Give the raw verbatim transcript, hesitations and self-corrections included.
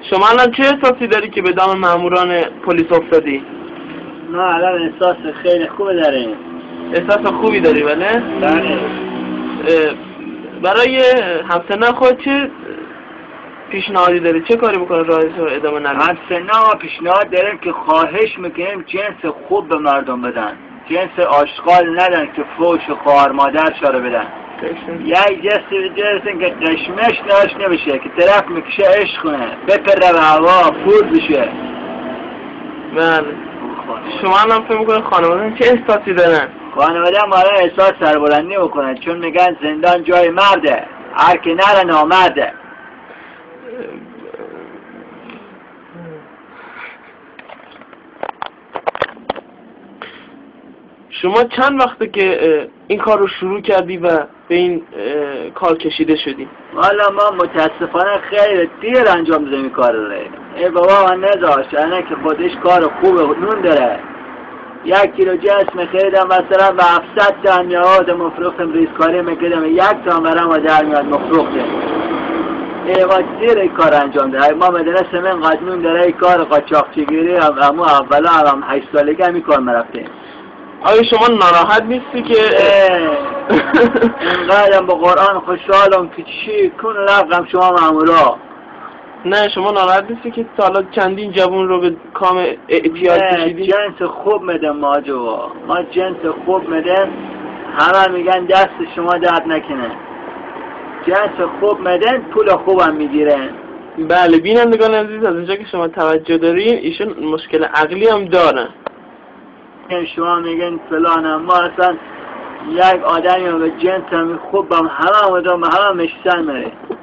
شما الان چه احساسی داری که به دام ماموران پلیس افتادی؟ ما الان احساس خیلی خوب داریم. احساس خوبی داری بله؟ بله. برای همسنه خود چه پیشنهادی داری؟ چه کاری بکنه راهش رو ادامه ندیم؟ همسنه ما پیشنهاد داریم که خواهش میکنیم جنس خوب به مردم بدن، جنس آشغال ندن که فوش و خوار مادر شاره بدن. یک جنس جنس که قشمش داشت نمیشه که طرف میکشه عشق کنه بپره به هوا پول بشه. بله. شما الان فکر میکنه خانواده چه احساسی دارن؟ خانواده ما الان احساس سربلندی میکنن چون میگن زندان جای مرده، هر که نره نامرده. شما چند وقته که این کار رو شروع کردی و به این کار کشیده شدی؟ والا ما متاسفانه خیلی دیر انجام دادیم این کار رو. ای بابا من نداشت اینه که خودش کار خوب نون داره. یک کیلو جنس میخریدم مثلا به هفتصد تا میاد مفروختم ریزکاری میکردم یک تا برام و در میاد مفروختم. ای ما دیر این کار انجام داره. ما مدرسه من قدنون داره این کار قاچاقچیگیری همو اولا هم هشت سالگی همی کار مرفتیم. آیا شما ناراحت نیستی که اینقدرم با قرآن خوشحالم که چی کن لقم شما مامورا؟ نه شما ناراحت نیستی که حالا چندین جوون رو به کام اعتیاد کشیدی؟ جنس خوب میدم ما جو ما جنس خوب میدم، همه میگن دست شما درد نکنه. جنس خوب میدن پول خوبم میگیرن. بله بینندگان عزیز از اینجا که شما توجه دارین ایشون مشکل عقلی هم دارن. شما میگن فلانم ما اصلا یک آدمی به جنس همی خوبم همه آمدم همه مشتن میره.